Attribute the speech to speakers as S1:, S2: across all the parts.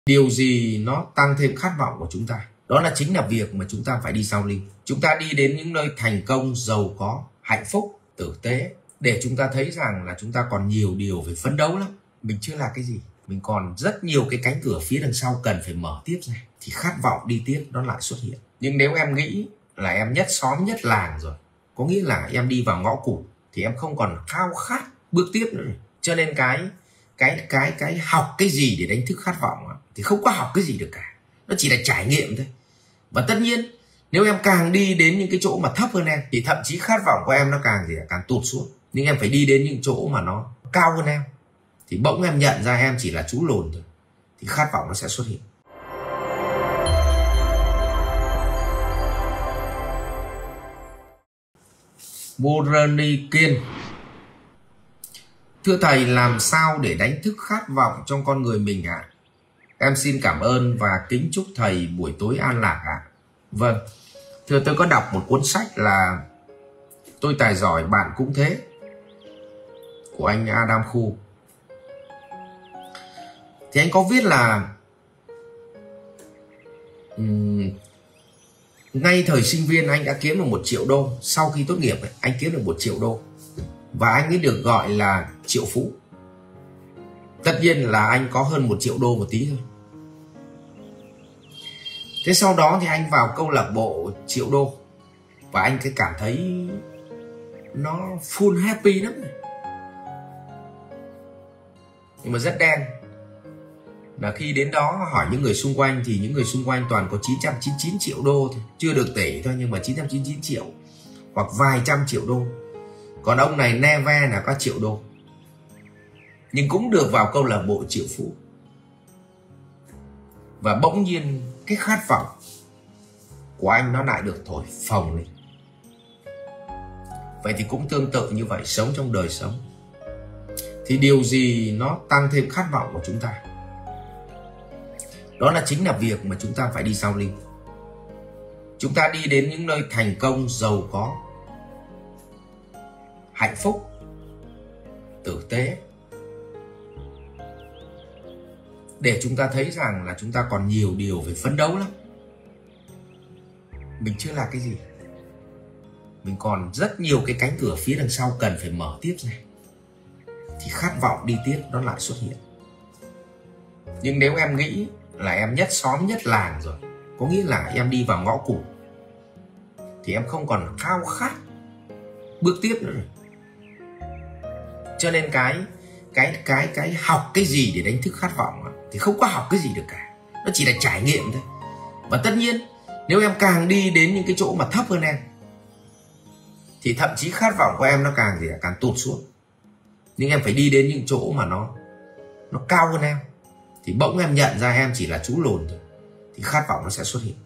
S1: Điều gì nó tăng thêm khát vọng của chúng ta? Đó là chính là việc mà chúng ta phải đi sao Linh. Chúng ta đi đến những nơi thành công, giàu có, hạnh phúc, tử tế, để chúng ta thấy rằng là chúng ta còn nhiều điều phải phấn đấu lắm. Mình chưa là cái gì, mình còn rất nhiều cái cánh cửa phía đằng sau cần phải mở tiếp ra, thì khát vọng đi tiếp nó lại xuất hiện. Nhưng nếu em nghĩ là em nhất xóm nhất làng rồi, có nghĩa là em đi vào ngõ cụt, thì em không còn khao khát bước tiếp nữa. Cho nên cái học cái gì để đánh thức khát vọng thì không có học cái gì được cả, nó chỉ là trải nghiệm thôi. Và tất nhiên nếu em càng đi đến những cái chỗ mà thấp hơn em, thì thậm chí khát vọng của em nó càng tụt xuống. Nhưng em phải đi đến những chỗ mà nó cao hơn em, thì bỗng em nhận ra em chỉ là chú lùn thôi, thì khát vọng nó sẽ xuất hiện. Morani Kiên: thưa thầy, làm sao để đánh thức khát vọng trong con người mình ạ? Em xin cảm ơn và kính chúc thầy buổi tối an lạc ạ. Vâng, thưa, tôi có đọc một cuốn sách là Tôi Tài Giỏi Bạn Cũng Thế của anh Adam Khu. Thì anh có viết là ngay thời sinh viên anh đã kiếm được 1 triệu đô. Sau khi tốt nghiệp anh kiếm được 1 triệu đô, và anh ấy được gọi là triệu phú. Tất nhiên là anh có hơn 1 triệu đô một tí thôi. Thế sau đó thì anh vào câu lạc bộ triệu đô, và anh cảm thấy nó full happy lắm. Nhưng mà rất đen là khi đến đó hỏi những người xung quanh, thì những người xung quanh toàn có 999 triệu đô thôi, chưa được tỷ thôi, nhưng mà 999 triệu hoặc vài trăm triệu đô. Còn ông này neve là có triệu đô, nhưng cũng được vào câu lạc bộ triệu phú. Và bỗng nhiên cái khát vọng của anh nó lại được thổi phồng lên. Vậy thì cũng tương tự như vậy, sống trong đời sống, thì điều gì nó tăng thêm khát vọng của chúng ta? Đó là chính là việc mà chúng ta phải đi sao Linh. Chúng ta đi đến những nơi thành công, giàu có, hạnh phúc, tử tế, để chúng ta thấy rằng là chúng ta còn nhiều điều phải phấn đấu lắm. Mình chưa là cái gì, mình còn rất nhiều cái cánh cửa phía đằng sau cần phải mở tiếp ra, thì khát vọng đi tiếp nó lại xuất hiện. Nhưng nếu em nghĩ là em nhất xóm nhất làng rồi, có nghĩa là em đi vào ngõ cụt, thì em không còn khao khát bước tiếp nữa rồi. Cho nên cái học cái gì để đánh thức khát vọng thì không có học cái gì được cả, nó chỉ là trải nghiệm thôi. Và tất nhiên nếu em càng đi đến những cái chỗ mà thấp hơn em, thì thậm chí khát vọng của em nó càng tụt xuống. Nhưng em phải đi đến những chỗ mà nó cao hơn em, thì bỗng em nhận ra em chỉ là chú lùn thôi, thì khát vọng nó sẽ xuất hiện.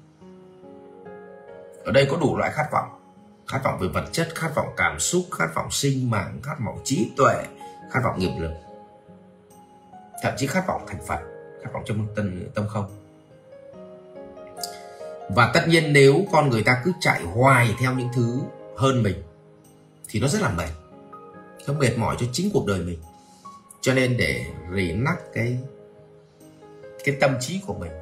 S1: Ở đây có đủ loại khát vọng: khát vọng về vật chất, khát vọng cảm xúc, khát vọng sinh mạng, khát vọng trí tuệ, khát vọng nghiệp lực, thậm chí khát vọng thành Phật, khát vọng trong tâm không. Và tất nhiên nếu con người ta cứ chạy hoài theo những thứ hơn mình, thì nó rất là mệt, nó mệt mỏi cho chính cuộc đời mình. Cho nên để relax cái tâm trí của mình,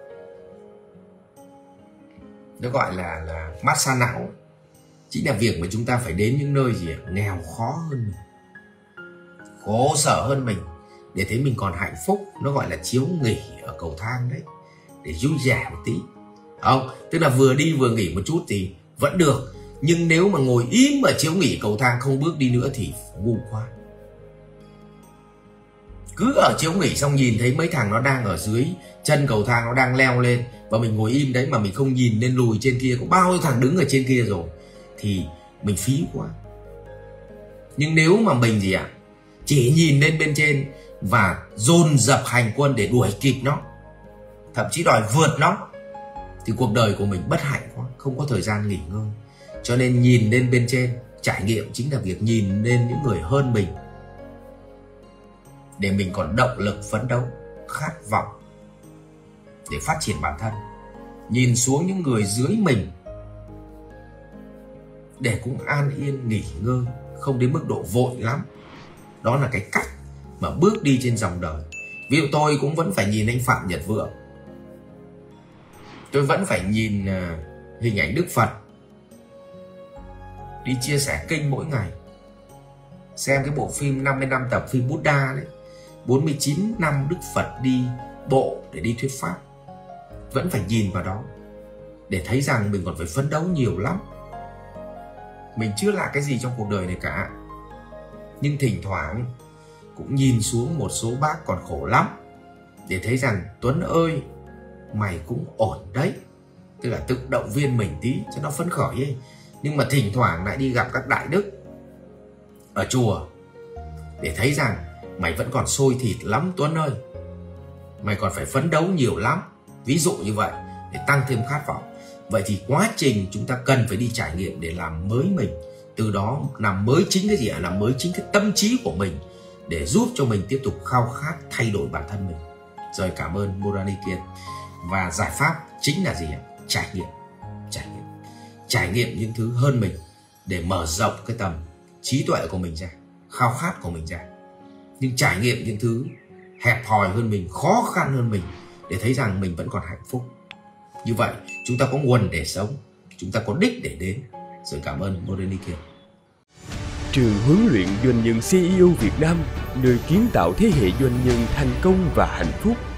S1: nó gọi là massage não, chính là việc mà chúng ta phải đến những nơi gì nghèo khó hơn mình, khổ sở hơn mình, để thấy mình còn hạnh phúc. Nó gọi là chiếu nghỉ ở cầu thang đấy, để vui vẻ một tí, không? Tức là vừa đi vừa nghỉ một chút thì vẫn được, nhưng nếu mà ngồi im ở chiếu nghỉ cầu thang không bước đi nữa thì ngu quá. Cứ ở chiếu nghỉ xong nhìn thấy mấy thằng nó đang ở dưới chân cầu thang, nó đang leo lên, và mình ngồi im đấy mà mình không nhìn lên lùi trên kia có bao nhiêu thằng đứng ở trên kia rồi, thì mình phí quá. Nhưng nếu mà mình chỉ nhìn lên bên trên và dồn dập hành quân để đuổi kịp nó, thậm chí đòi vượt nó, thì cuộc đời của mình bất hạnh quá, không có thời gian nghỉ ngơi. Cho nên nhìn lên bên trên, trải nghiệm chính là việc nhìn lên những người hơn mình, để mình còn động lực phấn đấu, khát vọng để phát triển bản thân. Nhìn xuống những người dưới mình để cũng an yên nghỉ ngơi, không đến mức độ vội lắm. Đó là cái cách mà bước đi trên dòng đời. Ví dụ tôi cũng vẫn phải nhìn anh Phạm Nhật Vượng, tôi vẫn phải nhìn hình ảnh Đức Phật đi chia sẻ kinh mỗi ngày, xem cái bộ phim 50 năm tập phim Buddha đấy, 49 năm Đức Phật đi bộ để đi thuyết pháp. Vẫn phải nhìn vào đó để thấy rằng mình còn phải phấn đấu nhiều lắm. Mình chưa là cái gì trong cuộc đời này cả, nhưng thỉnh thoảng cũng nhìn xuống một số bác còn khổ lắm để thấy rằng Tuấn ơi, mày cũng ổn đấy. Tức là tự động viên mình tí cho nó phấn khởi ấy. Nhưng mà thỉnh thoảng lại đi gặp các đại đức ở chùa để thấy rằng mày vẫn còn sôi thịt lắm Tuấn ơi, mày còn phải phấn đấu nhiều lắm. Ví dụ như vậy, để tăng thêm khát vọng. Vậy thì quá trình chúng ta cần phải đi trải nghiệm để làm mới mình. Từ đó làm mới chính cái gì ạ? Làm mới chính cái tâm trí của mình, để giúp cho mình tiếp tục khao khát thay đổi bản thân mình. Rồi, cảm ơn Morani Kiên. Và giải pháp chính là gì ạ? Trải nghiệm. Trải nghiệm những thứ hơn mình để mở rộng cái tầm trí tuệ của mình ra, khao khát của mình ra. Nhưng trải nghiệm những thứ hẹp hòi hơn mình, khó khăn hơn mình, để thấy rằng mình vẫn còn hạnh phúc. Như vậy chúng ta có nguồn để sống, chúng ta có đích để đến. Rồi, cảm ơn Morani Kiên.
S2: Trường huấn luyện doanh nhân CEO Việt Nam, nơi kiến tạo thế hệ doanh nhân thành công và hạnh phúc.